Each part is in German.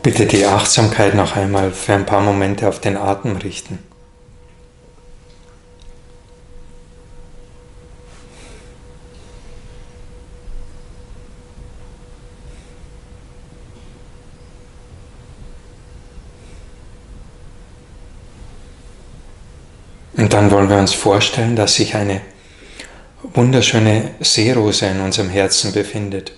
Bitte die Achtsamkeit noch einmal für ein paar Momente auf den Atem richten. Und dann wollen wir uns vorstellen, dass sich eine wunderschöne Seerose in unserem Herzen befindet.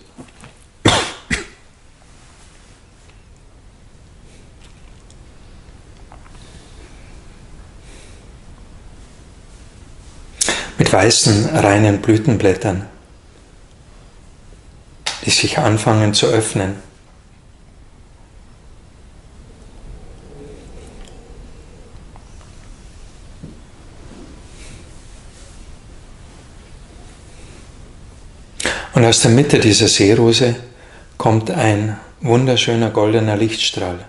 Mit weißen, reinen Blütenblättern, die sich anfangen zu öffnen. Und aus der Mitte dieser Seerose kommt ein wunderschöner goldener Lichtstrahl.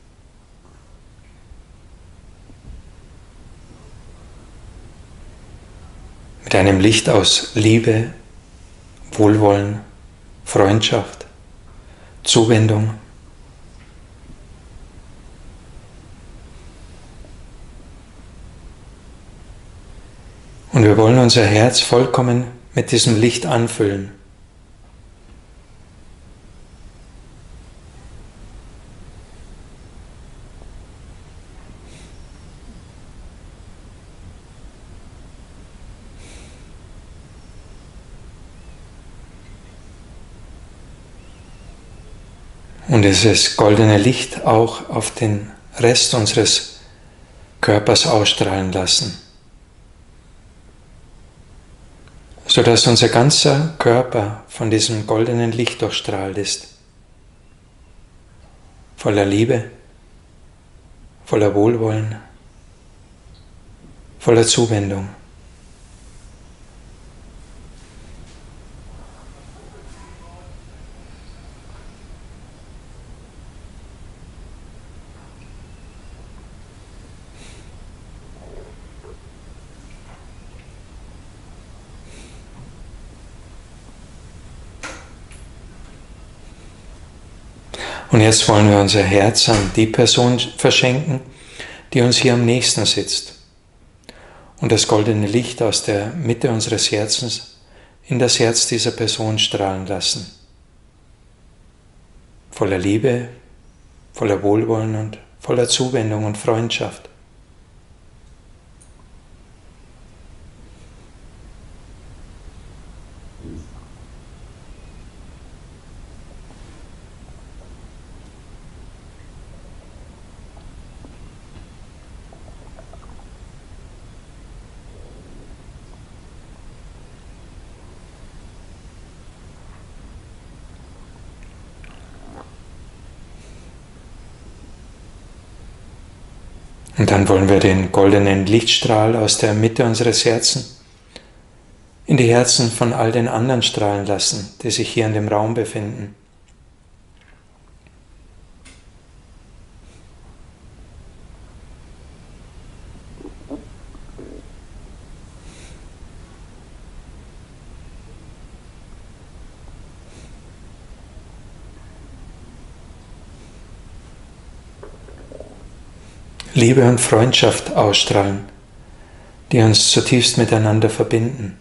Mit einem Licht aus Liebe, Wohlwollen, Freundschaft, Zuwendung. Und wir wollen unser Herz vollkommen mit diesem Licht anfüllen. Und dieses goldene Licht auch auf den Rest unseres Körpers ausstrahlen lassen, sodass unser ganzer Körper von diesem goldenen Licht durchstrahlt ist, voller Liebe, voller Wohlwollen, voller Zuwendung. Und jetzt wollen wir unser Herz an die Person verschenken, die uns hier am nächsten sitzt. Und das goldene Licht aus der Mitte unseres Herzens in das Herz dieser Person strahlen lassen. Voller Liebe, voller Wohlwollen und voller Zuwendung und Freundschaft. Und dann wollen wir den goldenen Lichtstrahl aus der Mitte unseres Herzens in die Herzen von all den anderen strahlen lassen, die sich hier in dem Raum befinden. Liebe und Freundschaft ausstrahlen, die uns zutiefst miteinander verbinden.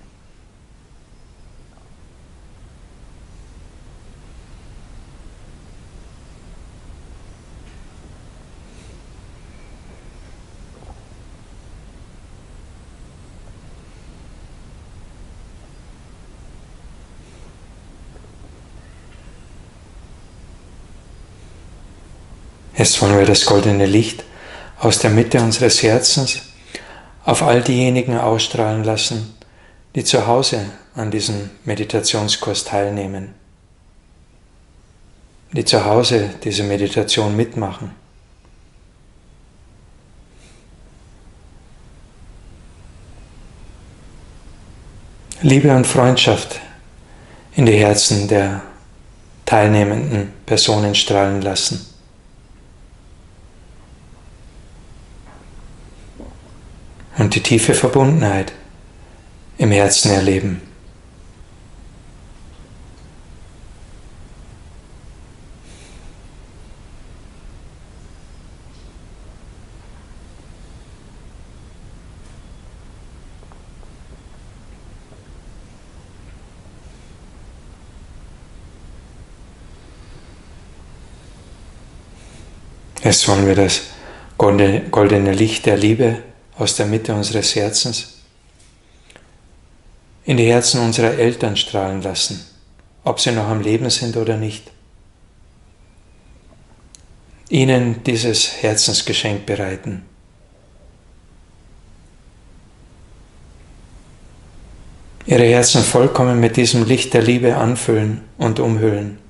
Jetzt wollen wir das goldene Licht aus der Mitte unseres Herzens auf all diejenigen ausstrahlen lassen, die zu Hause an diesem Meditationskurs teilnehmen, die zu Hause diese Meditation mitmachen. Liebe und Freundschaft in die Herzen der teilnehmenden Personen strahlen lassen. Und die tiefe Verbundenheit im Herzen erleben. Jetzt wollen wir das goldene Licht der Liebe aus der Mitte unseres Herzens in die Herzen unserer Eltern strahlen lassen, ob sie noch am Leben sind oder nicht. Ihnen dieses Herzensgeschenk bereiten. Ihre Herzen vollkommen mit diesem Licht der Liebe anfüllen und umhüllen.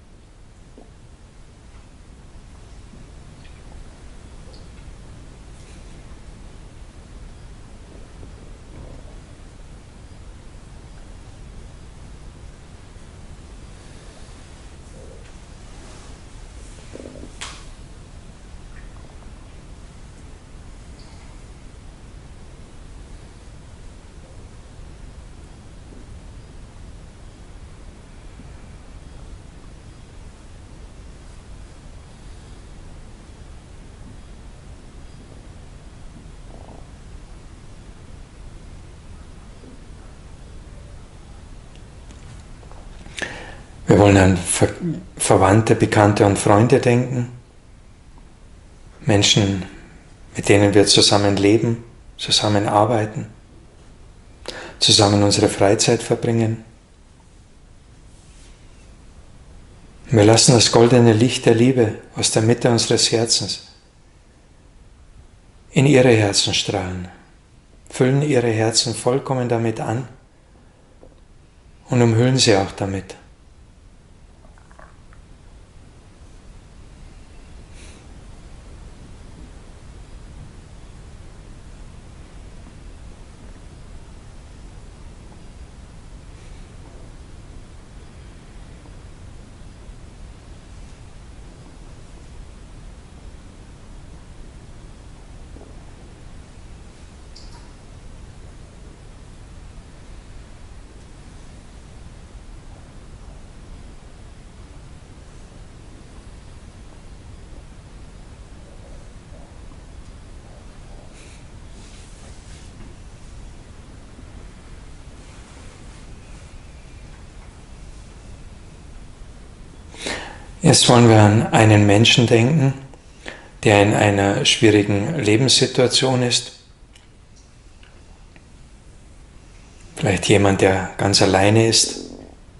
Wir wollen an Verwandte, Bekannte und Freunde denken, Menschen, mit denen wir zusammen leben, zusammen arbeiten, zusammen unsere Freizeit verbringen. Wir lassen das goldene Licht der Liebe aus der Mitte unseres Herzens in ihre Herzen strahlen, füllen ihre Herzen vollkommen damit an und umhüllen sie auch damit. Jetzt wollen wir an einen Menschen denken, der in einer schwierigen Lebenssituation ist. Vielleicht jemand, der ganz alleine ist.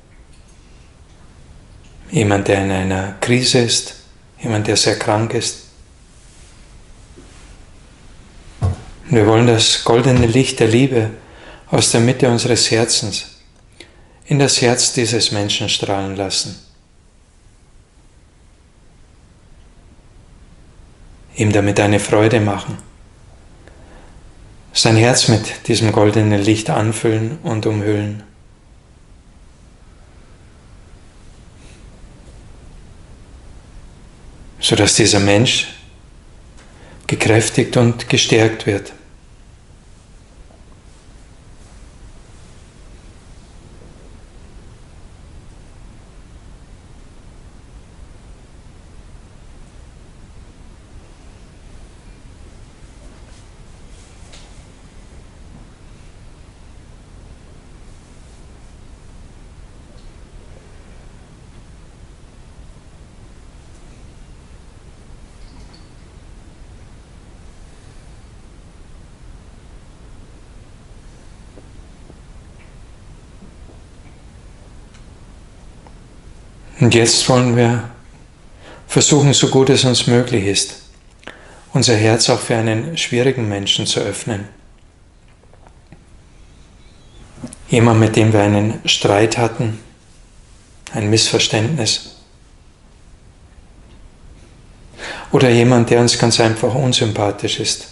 Jemand, der in einer Krise ist. Jemand, der sehr krank ist. Und wir wollen das goldene Licht der Liebe aus der Mitte unseres Herzens in das Herz dieses Menschen strahlen lassen. Ihm damit eine Freude machen, sein Herz mit diesem goldenen Licht anfüllen und umhüllen. Sodass dieser Mensch gekräftigt und gestärkt wird. Und jetzt wollen wir versuchen, so gut es uns möglich ist, unser Herz auch für einen schwierigen Menschen zu öffnen. Jemand, mit dem wir einen Streit hatten, ein Missverständnis. Oder jemand, der uns ganz einfach unsympathisch ist.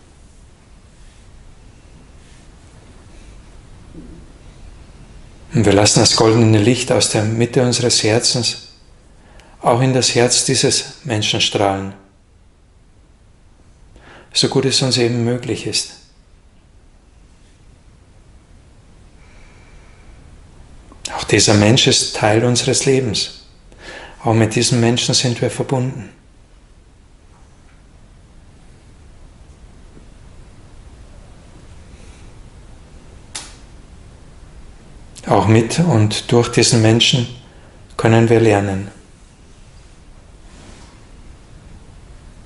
Und wir lassen das goldene Licht aus der Mitte unseres Herzens auch in das Herz dieses Menschen strahlen, so gut es uns eben möglich ist. Auch dieser Mensch ist Teil unseres Lebens. Auch mit diesem Menschen sind wir verbunden. Auch mit und durch diesen Menschen können wir lernen.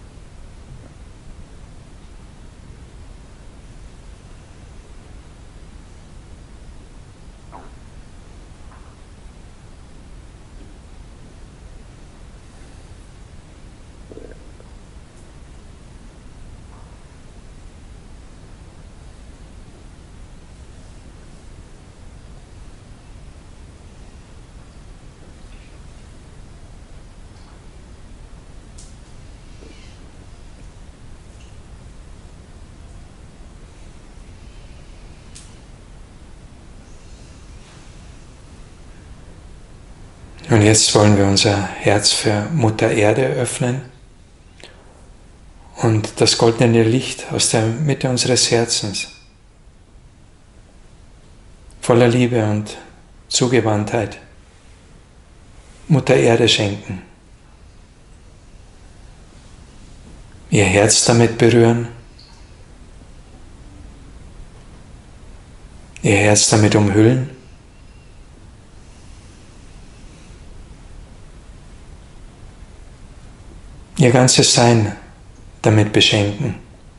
Und jetzt wollen wir unser Herz für Mutter Erde öffnen und das goldene Licht aus der Mitte unseres Herzens voller Liebe und Zugewandtheit Mutter Erde schenken. Ihr Herz damit berühren, ihr Herz damit umhüllen, ihr ganzes Sein damit beschenken.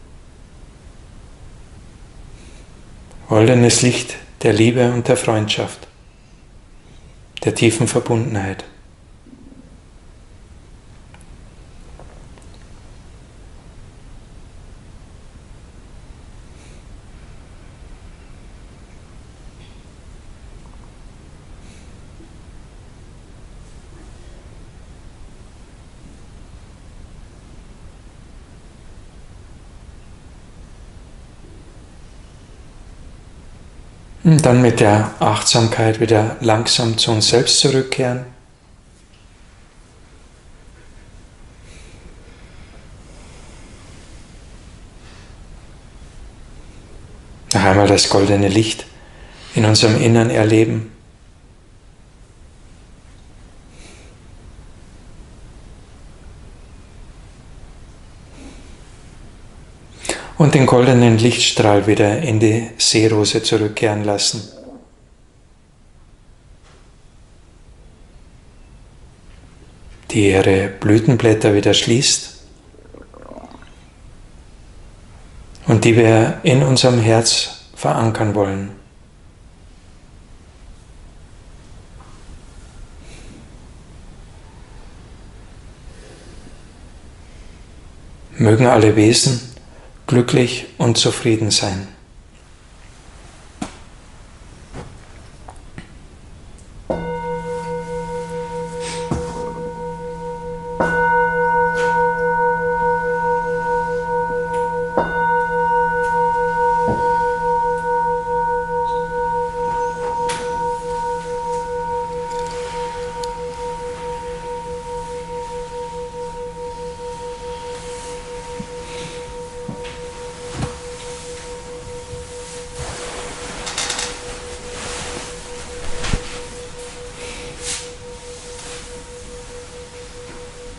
Goldenes Licht der Liebe und der Freundschaft, der tiefen Verbundenheit. Und dann mit der Achtsamkeit wieder langsam zu uns selbst zurückkehren. Noch einmal das goldene Licht in unserem Innern erleben. Und den goldenen Lichtstrahl wieder in die Seerose zurückkehren lassen. Die ihre Blütenblätter wieder schließt und die wir in unserem Herz verankern wollen. Mögen alle Wesen glücklich und zufrieden sein.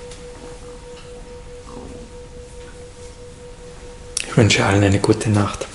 Ich wünsche allen eine gute Nacht.